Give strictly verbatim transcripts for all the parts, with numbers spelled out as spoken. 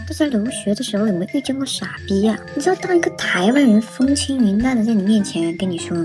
都在留学的时候有没有遇见过傻逼啊？你知道当一个台湾人风轻云淡的在你面前跟你说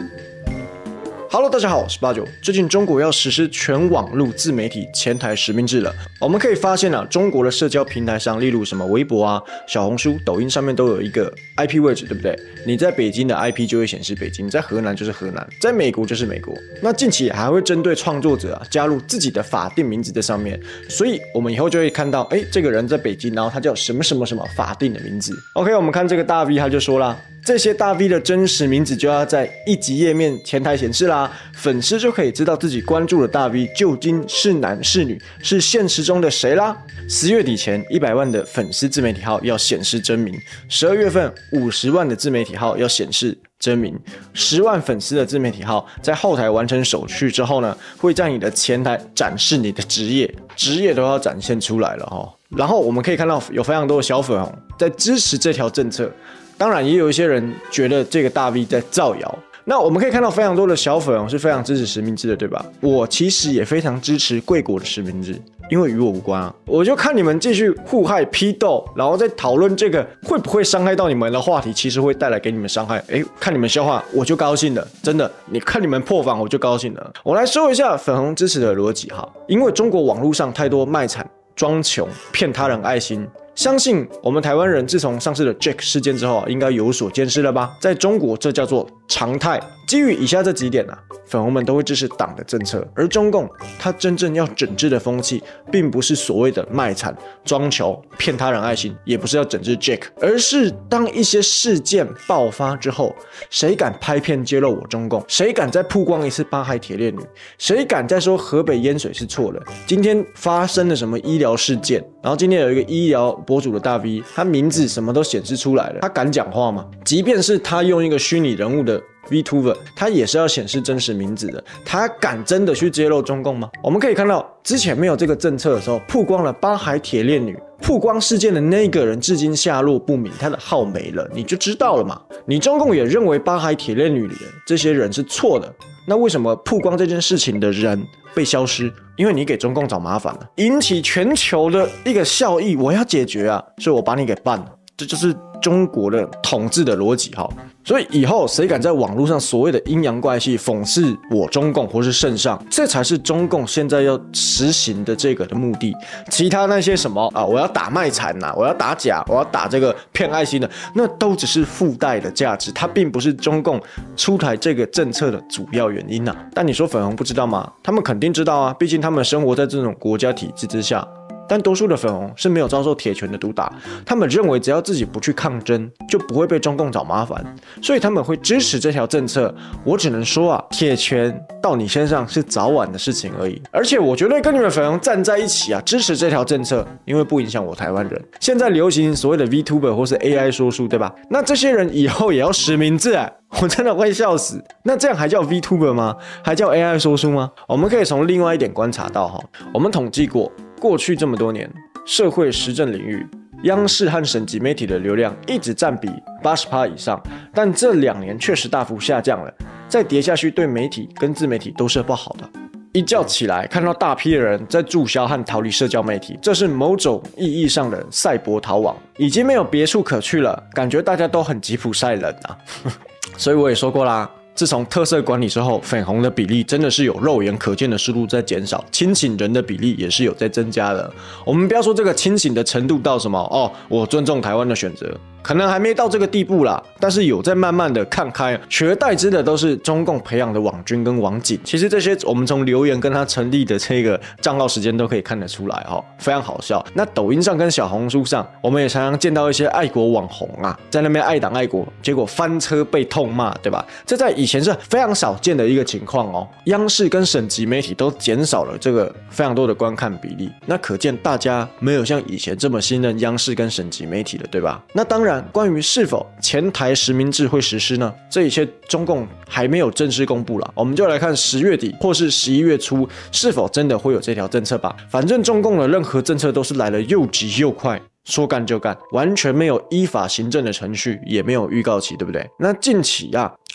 Hello， 大家好，我是八九。最近中国要实施全网络自媒体前台实名制了。我们可以发现啊，中国的社交平台上，例如什么微博啊、小红书、抖音上面都有一个 I P 位置，对不对？你在北京的 I P 就会显示北京，在河南就是河南，在美国就是美国。那近期还会针对创作者啊加入自己的法定名字在上面，所以我们以后就会看到，哎，这个人在北京，然后他叫什么什么什么法定的名字。OK， 我们看这个大 V 他就说啦。这些大 V 的真实名字就要在一级页面前台显示啦，粉丝就可以知道自己关注的大 V 究竟是男是女，是现实中的谁啦。十月底前，一百万的粉丝自媒体号要显示真名；十二月份，五十万的自媒体号要显示真名。十万粉丝的自媒体号在后台完成手续之后呢，会在你的前台展示你的职业，职业都要展现出来了哈。然后我们可以看到有非常多的小粉红在支持这条政策。当然，也有一些人觉得这个大 V 在造谣。那我们可以看到非常多的小粉红是非常支持实名制的，对吧？我其实也非常支持贵国的实名制，因为与我无关啊。我就看你们继续互害批斗，然后再讨论这个会不会伤害到你们的话题，其实会带来给你们伤害。哎，看你们消化，我就高兴了，真的。你看你们破防，我就高兴了。我来说一下粉红支持的逻辑哈，因为中国网络上太多卖惨、装穷、骗他人爱心。相信我们台湾人自从上次的 Jack 事件之后啊，应该有所见识了吧？在中国，这叫做常态。基于以下这几点啊，粉红们都会支持党的政策，而中共它真正要整治的风气，并不是所谓的卖惨、装穷、骗他人爱心，也不是要整治 Jack， 而是当一些事件爆发之后，谁敢拍片揭露我中共？谁敢再曝光一次八海铁链女？谁敢再说河北淹水是错的？今天发生了什么医疗事件？然后今天有一个医疗博主的大 V， 他名字什么都显示出来了，他敢讲话吗？即便是他用一个虚拟人物的 VTuber， 他也是要显示真实名字的，他敢真的去揭露中共吗？我们可以看到，之前没有这个政策的时候，曝光了八海铁链女，曝光事件的那个人至今下落不明，他的号没了，你就知道了嘛。你中共也认为八海铁链女的这些人是错的，那为什么曝光这件事情的人被消失？因为你给中共找麻烦了，引起全球的一个效益，我要解决啊，所以我把你给办了。这就是中国的统治的逻辑哈，所以以后谁敢在网络上所谓的阴阳怪气讽刺我中共或是圣上，这才是中共现在要实行的这个的目的。其他那些什么啊，我要打卖惨呐、啊，我要打假，我要打这个骗爱心的，那都只是附带的价值，它并不是中共出台这个政策的主要原因呐、啊。但你说粉红不知道吗？他们肯定知道啊，毕竟他们生活在这种国家体制之下。但多数的粉红是没有遭受铁拳的毒打，他们认为只要自己不去抗争，就不会被中共找麻烦，所以他们会支持这条政策。我只能说啊，铁拳到你身上是早晚的事情而已。而且我绝对跟你们粉红站在一起啊，支持这条政策，因为不影响我台湾人。现在流行所谓的 VTuber 或是 A I 说书，对吧？那这些人以后也要实名制啊！我真的会笑死。那这样还叫 VTuber 吗？还叫 A I 说书吗？我们可以从另外一点观察到哈，我们统计过。过去这么多年，社会时政领域，央视和省级媒体的流量一直占比 百分之八十 以上，但这两年确实大幅下降了。再跌下去，对媒体跟自媒体都是不好的。一觉起来，看到大批的人在注销和逃离社交媒体，这是某种意义上的赛博逃亡，已经没有别处可去了，感觉大家都很吉普赛人啊。所以我也说过啦。自从特色管理之后，粉红的比例真的是有肉眼可见的速度在减少，清醒人的比例也是有在增加的。我们不要说这个清醒的程度到什么哦，我尊重台湾的选择，可能还没到这个地步啦，但是有在慢慢的看开，取而代之的都是中共培养的网军跟网警。其实这些我们从留言跟他成立的这个账号时间都可以看得出来哈、哦，非常好笑。那抖音上跟小红书上，我们也常常见到一些爱国网红啊，在那边爱党爱国，结果翻车被痛骂，对吧？这在以前是非常少见的一个情况哦。央视跟省级媒体都减少了这个非常多的观看比例，那可见大家没有像以前这么信任央视跟省级媒体了，对吧？那当然，关于是否前台实名制会实施呢？这一切中共还没有正式公布啦，我们就来看十月底或是十一月初是否真的会有这条政策吧。反正中共的任何政策都是来得又急又快。说干就干，完全没有依法行政的程序，也没有预告期，对不对？那近期啊，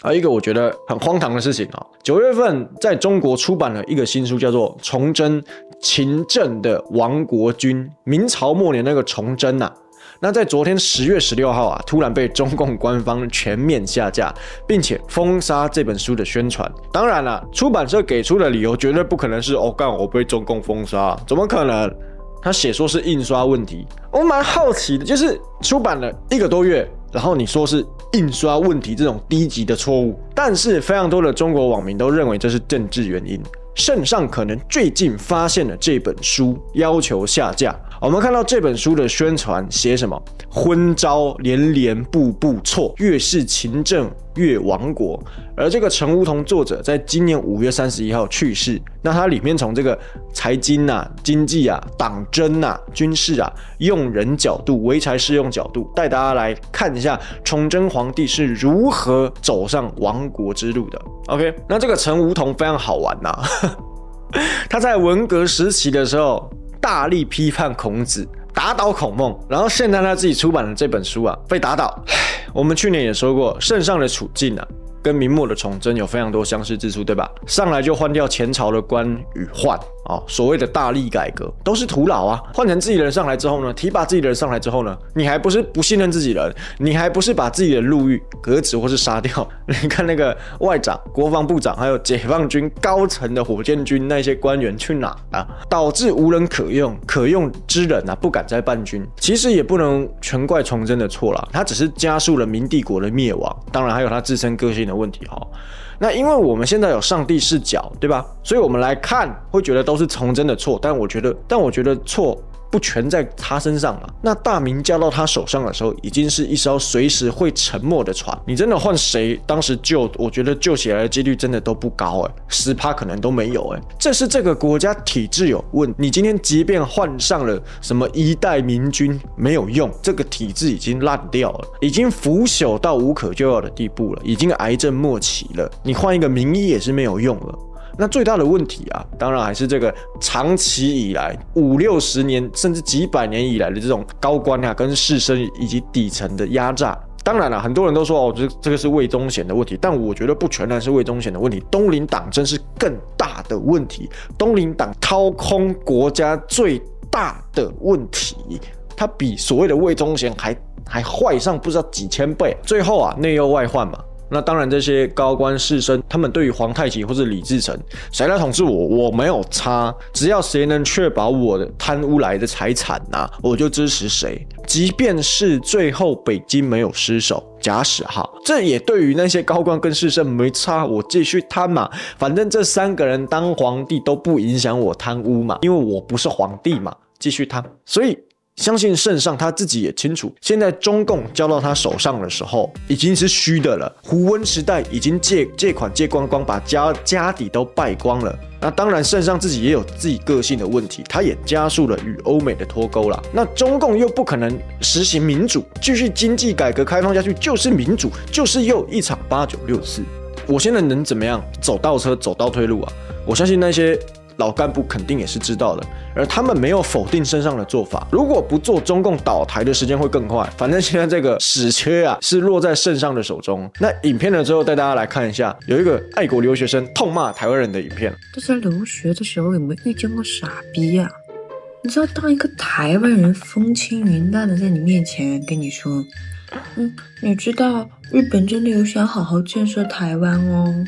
啊，一个我觉得很荒唐的事情啊，九月份在中国出版了一个新书，叫做《崇祯勤政的亡国君》，明朝末年那个崇祯呐、啊。那在昨天十月十六号啊，突然被中共官方全面下架，并且封杀这本书的宣传。当然了，出版社给出的理由绝对不可能是哦，干我被中共封杀，怎么可能？他写说是印刷问题，我蛮好奇的，就是出版了一个多月，然后你说是印刷问题这种低级的错误，但是非常多的中国网民都认为这是政治原因。圣上可能最近发现了这本书，要求下架。我们看到这本书的宣传写什么？昏招连连步步错，越是勤政越亡国。而这个陈梧桐作者在今年五月三十一号去世。那他里面从这个财经啊、经济啊、党争啊、军事啊、用人角度、唯才是用角度，带大家来看一下崇祯皇帝是如何走上亡国之路的。OK， 那这个陈梧桐非常好玩呐、啊，他在文革时期的时候大力批判孔子，打倒孔孟，然后现在他自己出版的这本书啊被打倒。我们去年也说过，圣上的处境啊跟明末的崇祯有非常多相似之处，对吧？上来就换掉前朝的官与宦啊、哦，所谓的大力改革都是徒劳啊。换成自己人上来之后呢，提拔自己人上来之后呢，你还不是不信任自己人，你还不是把自己的路狱革职或是杀掉？你看那个外长、国防部长，还有解放军高层的火箭军那些官员去哪啊？导致无人可用，可用之人啊不敢再办军。其实也不能全怪崇祯的错啦，他只是加速了明帝国的灭亡，当然还有他自身个性的问题哈。那因为我们现在有上帝视角，对吧？所以我们来看会觉得都是崇祯的错，但我觉得，但我觉得错不全在他身上嘛。那大明交到他手上的时候，已经是一艘随时会沉没的船。你真的换谁当时救，我觉得救起来的几率真的都不高哎，十趴可能都没有哎。这是这个国家体制有问题。你今天即便换上了什么一代明君，没有用，这个体制已经烂掉了，已经腐朽到无可救药的地步了，已经癌症末期了。你换一个名医也是没有用了。那最大的问题啊，当然还是这个长期以来五六十年甚至几百年以来的这种高官啊跟士绅以及底层的压榨。当然了，很多人都说哦，这这个是魏忠贤的问题，但我觉得不全然是魏忠贤的问题，东林党争是更大的问题。东林党掏空国家最大的问题，它比所谓的魏忠贤还还坏上不知道几千倍。最后啊，内忧外患嘛。那当然，这些高官士绅，他们对于皇太极或是李自成，谁来统治我，我没有差，只要谁能确保我的贪污来的财产啊，我就支持谁。即便是最后北京没有失守，假使哈，这也对于那些高官跟士绅没差，我继续贪嘛，反正这三个人当皇帝都不影响我贪污嘛，因为我不是皇帝嘛，继续贪。所以相信圣上他自己也清楚，现在中共交到他手上的时候已经是虚的了。胡温时代已经借借款借光光，把家家底都败光了。那当然，圣上自己也有自己个性的问题，他也加速了与欧美的脱钩了。那中共又不可能实行民主，继续经济改革开放下去就是民主，就是又一场八九六四。我现在能怎么样？走倒车，走倒退路啊！我相信那些老干部肯定也是知道的，而他们没有否定圣上的做法。如果不做，中共倒台的时间会更快。反正现在这个屎缺啊，是落在圣上的手中。那影片了之后，带大家来看一下，有一个爱国留学生痛骂台湾人的影片。 大家留学的时候有没有遇见过傻逼啊？你知道，当一个台湾人风轻云淡的在你面前跟你说，嗯，你知道日本真的有想好好建设台湾哦。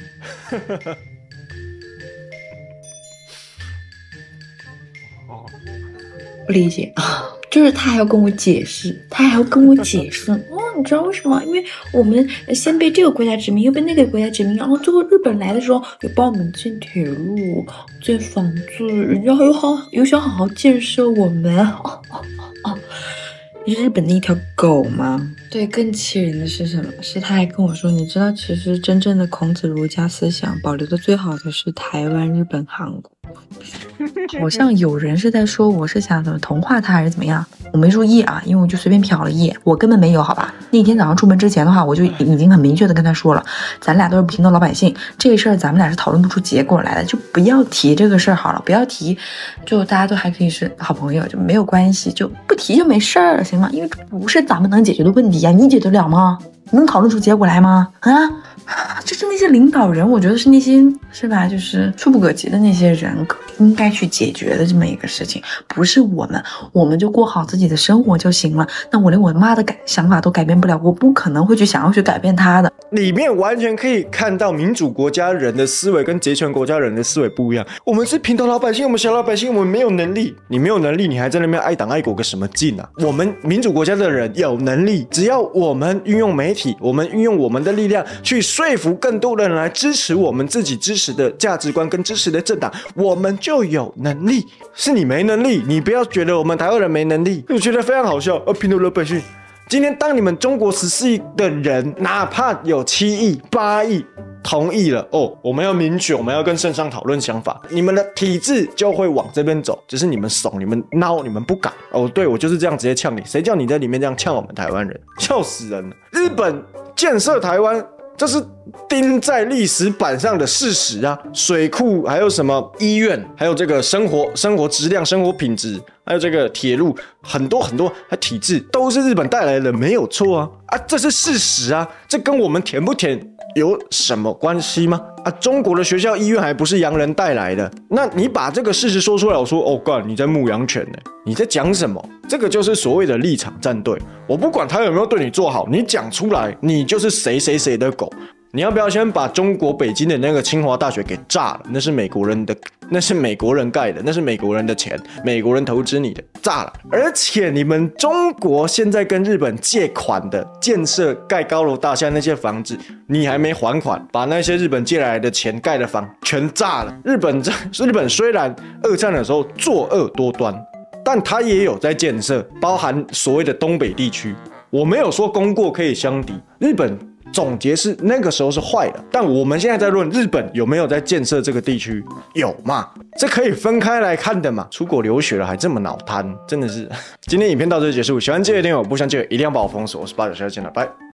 不理解啊，就是他还要跟我解释，他还要跟我解释哦，你知道为什么？因为我们先被这个国家殖民，又被那个国家殖民，然后最后日本来的时候有帮我们建铁路、建房子，人家有好有想好好建设我们。哦哦哦，你是日本的一条狗吗？对，更气人的是什么？是他还跟我说，你知道，其实真正的孔子儒家思想保留的最好的是台湾、日本、韩国。好像有人是在说我是想怎么同化他还是怎么样，我没注意啊，因为我就随便瞟了一眼，我根本没有，好吧。那天早上出门之前的话，我就已经很明确的跟他说了，咱俩都是普通的老百姓，这个事儿咱们俩是讨论不出结果来的，就不要提这个事儿好了，不要提，就大家都还可以是好朋友，就没有关系，就不提就没事儿，行吗？因为这不是咱们能解决的问题呀，你解决得了吗？ 能讨论出结果来吗？啊，就是那些领导人，我觉得是那些是吧，就是触不可及的那些人应该去解决的这么一个事情，不是我们，我们就过好自己的生活就行了。那我连我妈的改想法都改变不了，我不可能会去想要去改变她的。 里面完全可以看到民主国家人的思维跟集权国家人的思维不一样。我们是平头老百姓，我们小老百姓，我们没有能力。你没有能力，你还在那边爱党爱国个什么劲啊？我们民主国家的人有能力，只要我们运用媒体，我们运用我们的力量去说服更多的人来支持我们自己支持的价值观跟支持的政党，我们就有能力。是你没能力，你不要觉得我们台湾人没能力，我觉得非常好笑。呃，平头老百姓。今天当你们中国十四亿的人，哪怕有七亿、八亿同意了哦，我们要民主，我们要跟圣上讨论想法，你们的体制就会往这边走，只是你们怂、你们孬、你们不敢哦。对，我就是这样直接呛你，谁叫你在里面这样呛我们台湾人，笑死人了！日本建设台湾，这是钉在历史板上的事实啊！水库，还有什么医院，还有这个生活生活质量、生活品质，还有这个铁路，很多很多，还体制都是日本带来的，没有错啊！啊，这是事实啊！这跟我们甜不甜有什么关系吗？啊，中国的学校、医院还不是洋人带来的？那你把这个事实说出来，我说哦，干，你在牧羊犬呢？你在讲什么？这个就是所谓的立场站队。我不管他有没有对你做好，你讲出来，你就是谁谁谁的狗。你要不要先把中国北京的那个清华大学给炸了？那是美国人的，那是美国人盖的，那是美国人的钱，美国人投资你的，炸了。而且你们中国现在跟日本借款的建设盖高楼大厦那些房子，你还没还款，把那些日本借来的钱盖的房全炸了。日本日本虽然二战的时候作恶多端，但他也有在建设，包含所谓的东北地区。我没有说功过可以相抵，日本。总结是那个时候是坏的，但我们现在在论日本有没有在建设这个地区，有嘛？这可以分开来看的嘛？出国留学了还这么脑瘫，真的是。今天影片到这里结束，喜欢这个电影，不想记得一定要把我封锁。我是八九，下次见了，拜。